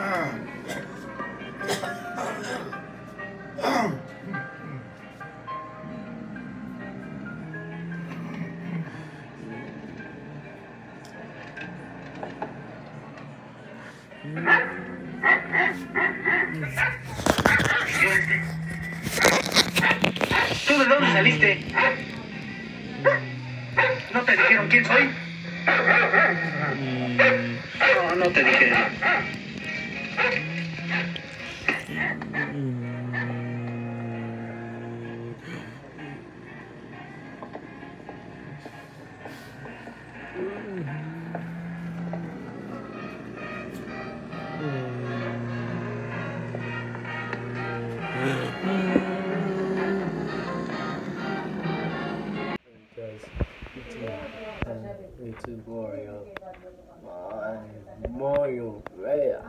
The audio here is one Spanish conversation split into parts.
¿Tú de dónde saliste? ¿No te dijeron quién soy? No, no te dijeron. Into Mario. Mario Rea.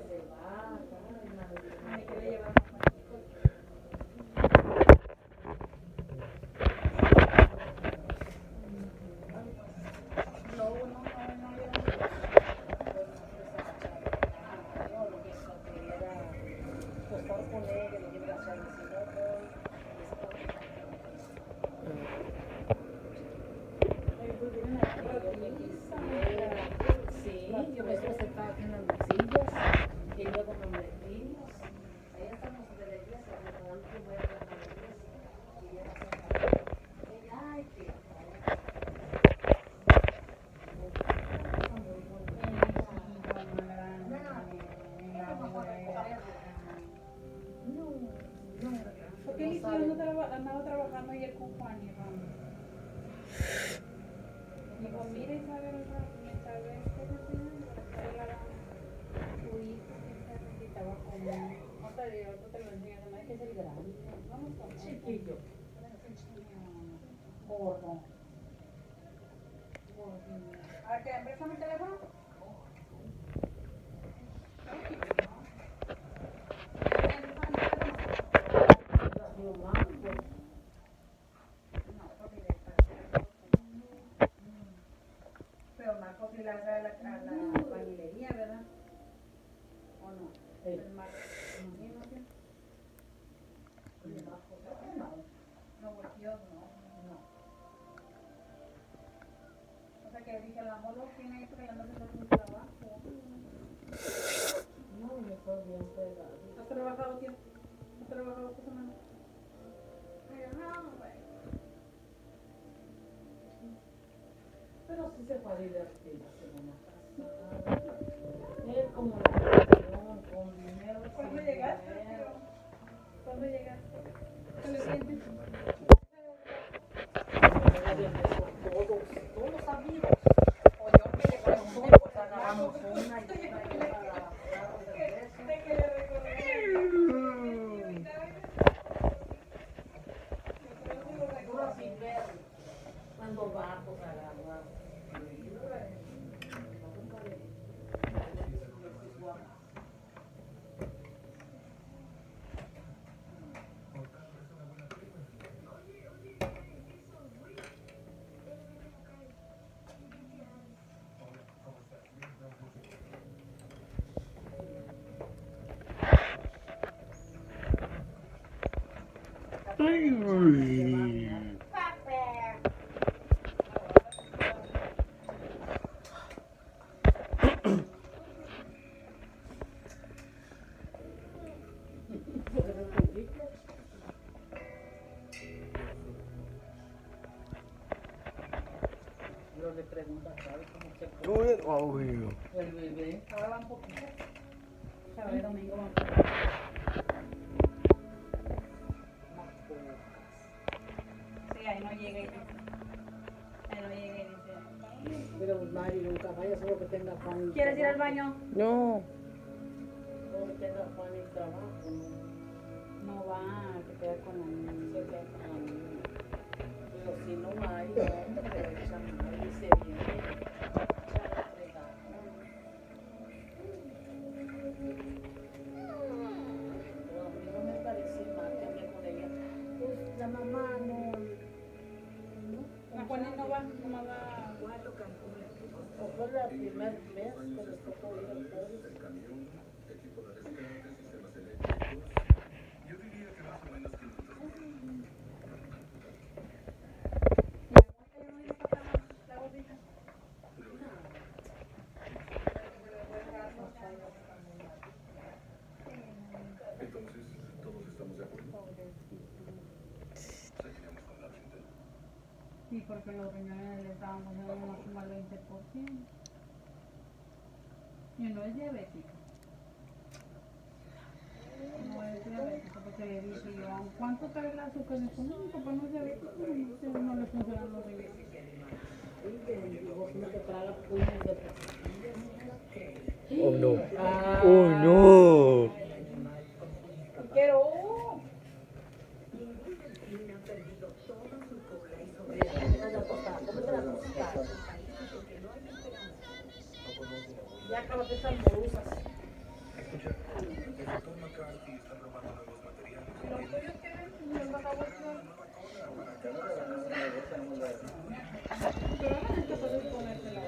Porque él andaba trabajando ayer con Juan y Ramón. Dijo, mira Isabel, tu hijo que se necesitaba comer. Otra de otro te lo enseñan, además que es el grande. Vamos con chiquillo. Gordo. A ver, ¿te préstame el teléfono? Pero Marco sí la hace a la panilería, ¿verdad? ¿O no? Sí. El Marco, no, volteó, no. O sea que dije, a lo mejor lo tiene ahí porque le anda haciendo un trabajo. No, yo estoy bien pegado. ¿Has trabajado tiempo? ¿Has trabajado esta semana? No, güey. Pero sí se fue a divertir la semana pasada. Es como la cuestión con dinero. ¿Cuándo llegaste? ¿Cuándo llegaste? ¿Qué le sientes? Todos los amigos. O yo que le conté, pues agarramos una y otra y otra para la pura sin ver cuando va pues agarrar. Yo le pregunto, ¿sabes cómo se pone? El bebé. Ahora va un poquito. Sábado y domingo va un Sí, ahí no llega y dice. Pero Mari nunca vaya, solo que tenga pan y ¿Quieres ir al baño? No. Solo que tenga pan y trabajo. No va, que queda con la niña. Se queda con la niña. Pero si no Mari, hombre, esa Mari se viene. Pero a mí no me parece mal que hable con ella. Pues la mamá no. La Juana no va, nomás va. O fue el primer mes que les tocó ir al pueblo. Sí, porque los riñones le estaban poniendo como al 20%. Y no es diabética. No es diabética, porque le dije yo, ¿cuánto trae el azúcar? Y dijo, no, mi papá no es diabético, no le funcionan los riñones. Oh no. Oh no. Quiero. Ya acabaste esas morusas. ¿Los tuyos quieren? ¿Los bajabuelos? Pero ahora es que puedes ponértela.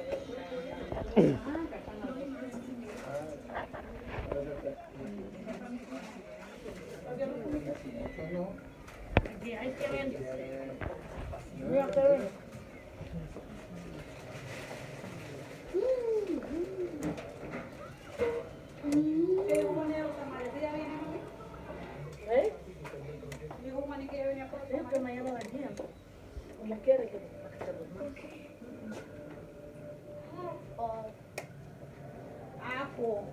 Aquí hay que ver. Mira, te ven. ¿Qué dijo Juan de los tamales? ¿Ya viene, mami? ¿Eh? Dijo Juan que ya venía por los Es que tamales. mañana venía. Como quiere que se los mande. Ajo.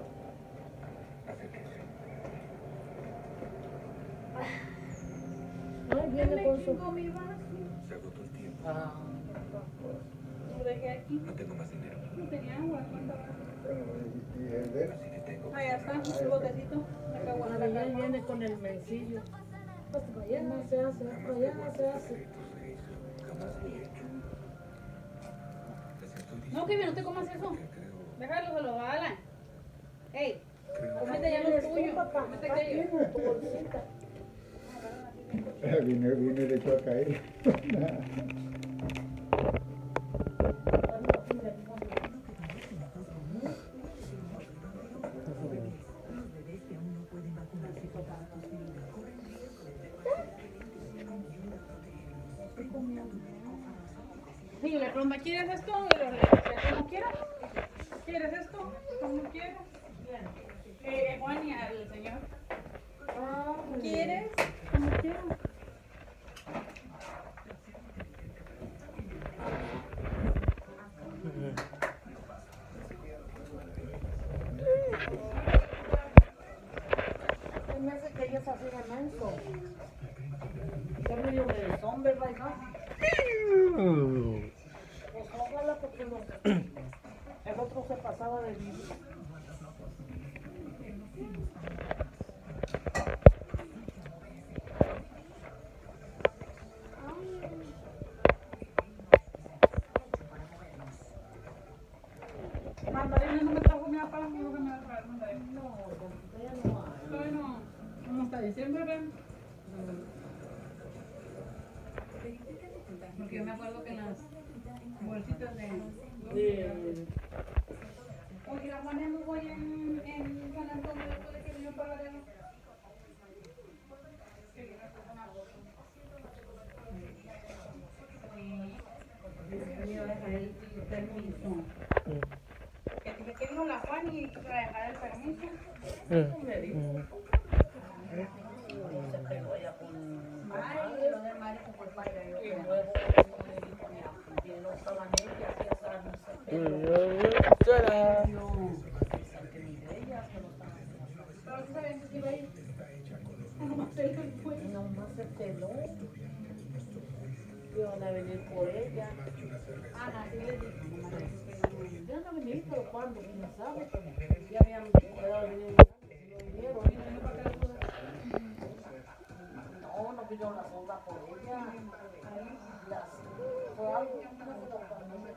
Ay, viene con su... Con mi vaso. Ah. Lo dejé aquí. No tengo más dinero. No tenía agua. ¿Cuánto? Así que tengo. Allá está, su botecito. Me acabo de Cuando ya sacar. viene con el mencillo. Hasta para allá no se hace, para allá no se hace. Jamás lo he hecho. Les estoy No, diciendo Kevin, no te comas eso. que creo. Déjalo, se lo va a Alan. Ey, Creo. cómete ya lo Tienes tuyo. tú, papá. Cómete Acá aquello. tienes tu bolsita. Vine y le echó a caer. Sí, le pregunto, ¿quieres esto? Y lo regresé como quieras. ¿Quieres esto? Como quieras. Juan y al señor. ¿Quieres? Como quieras. Se me hace que ella se hace de menso. Está medio bebezón, ¿verdad, hija? Pues ojalá porque no. El otro se pasaba de vivir. Mandarina no me trajo mi papá, me dijo que me va a traer mandarina. No, ya no hay. Bueno, ¿cómo está diciembre, ven? Porque yo me acuerdo que en las bolsitas de... Oye, la Juana no voy en San Antonio después de que vino para la Mira, deja el permiso. Que dije que vino la Juan y que iba a dejar el permiso. Se pegó ella con... Mari, lo de Mari que fue para allá. Y luego vino Sabanete y hacía esa no sé qué. Pero sí sabían que iba a ir. Nomás él fue. Nomás se peló. Iban a venir por ella. Ajá, sí les dije. Nomás les dije que no. Ya no venir, pero cuando vino, ¿sabes? Ya habían quedado venir antes y no vinieron. No, no vino la segunda por ella. Fue algo que no se la familia.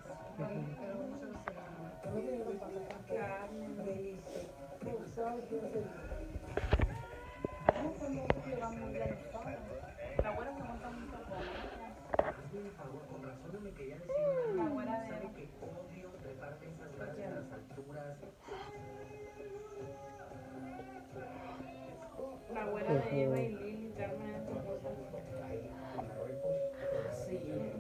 No vinieron para acá. No, ¿sabes quién se dice? No, cuando llegamos ya no estaba. La abuela se monta mucho con la abuela de la abuela de Eva y Lili, Carmen, su esposa. Sí.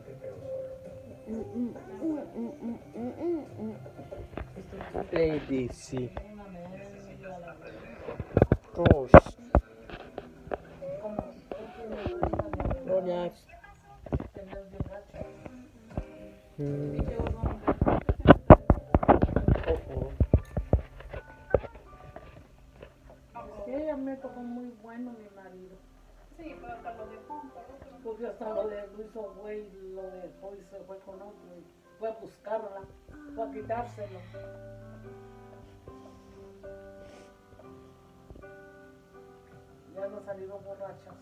Lady, sí. Una media, la Gosh. como Doña. tener bien gacho. a mí me tocó muy bueno mi marido. Sí, pero hasta lo dejó por otro. Porque hasta lo hizo güey, lo dejó y se fue con otro. Y fue a buscarla, fue a quitárselo. Ya no salieron borrachas.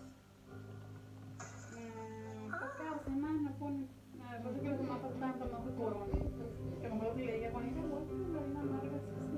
Pues cada semana ponen. Después de que les mata tanto, no se por que no me le diga con ella, bueno, la vida amarga.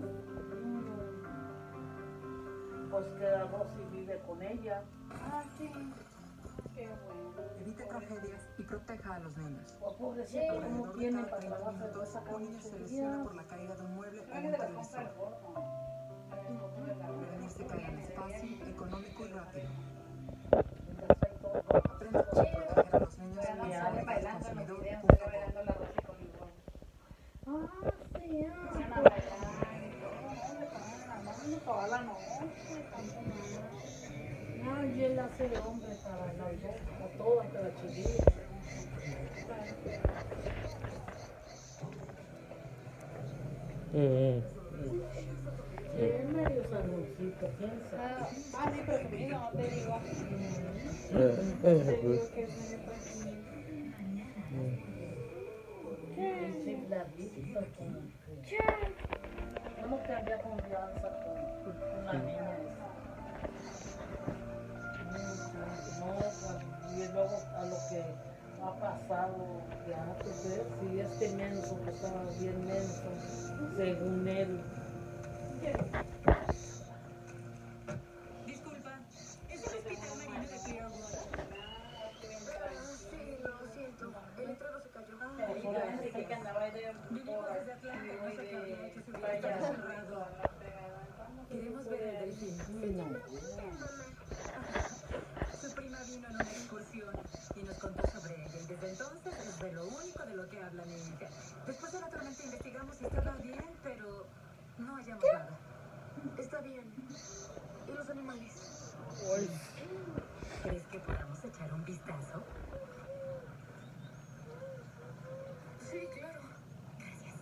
Pues que Rosy vive con ella. Ah, sí. Qué bueno. Evite tragedias y proteja a los niños. Pues pobrecita, ¿cómo Alrededor de tiene cada para 30 pagarse de minutos, sacar un niño mucho se día? lesiona por la caída de un mueble o Creo un que se las compra el televisor. gordo. Prevenirse cae fácil, económico y rápido. Mientras hay todo. Aprenda a proteger a los niños Pero no y sale al bailando en los consumidor, videos, por sale favor. bailando la Rosy con el gordo. Ah, sí, Se van a bailar y todo, no le ponen la mano toda la noche, tanto más. ah, y él hace de hombre para las dos, para todas, para la chiquilla. Sí, es medio salmoncito, quién sabe. Sí, presumido, no te digo. Te digo que es medio presumido. Es chifladito, como que había confianza con la niña esa. No, y luego a lo que ha pasado, ya pues si este menso que estaba bien menso, según él. Disculpa, ¿es el hospital marino de Clearwater? Sí, lo siento. El letrero se cayó. Y yo pensé que andaba ahí de Vinimos desde Atlanta, no sé qué había hecho, se hubiera estado cerrado. Queremos ver el delfín. No. Su prima vino en una excursión y nos contó sobre ella. Y desde entonces es de lo único de lo que habla mi hija. Después de la tormenta investigamos si estaba bien, pero no hallamos nada. Está bien. ¿Y los animales? ¿Crees que podamos echar un vistazo? Sí, claro. Gracias.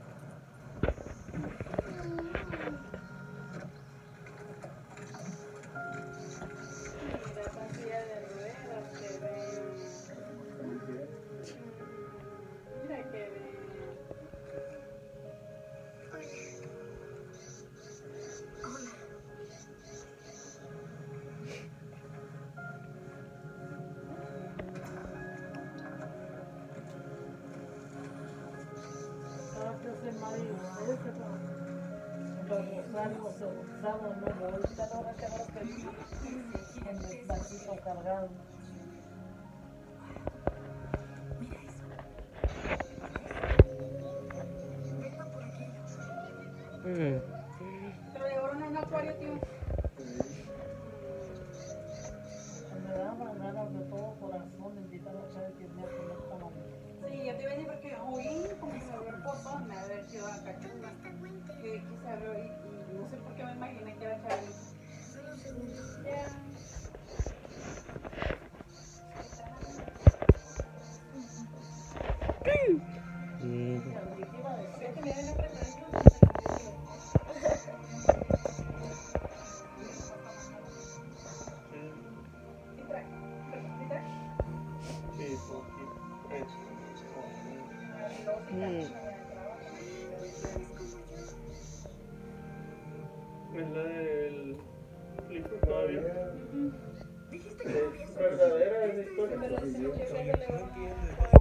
Mira, con silla de ruedas, que ve. Mira que ve. Hola. Ahora que ese marido, ese los rosarios, el sábado no voy, pero ahora que ahora que con el barquito cargado. Mira eso. Vengan por aquí. Te lo llevaron a un acuario, tío. Me daban ganas de todo corazón de invitar a Chávez que me conecta a mí. Sí, yo te iba a decir porque oí como que se abrió el portón, me había sido a cachunda. Que se abrió y no sé por qué me imaginé que era Charlie. Solo un segundo. Ya. ¿Qué iba a decir? Es que me da la preferencia. ¿Y trae? ¿Y trae? Sí, poquito. Es la del Listo todavía. Dijiste que no había Es verdadera esa historia. Pero se me llegó a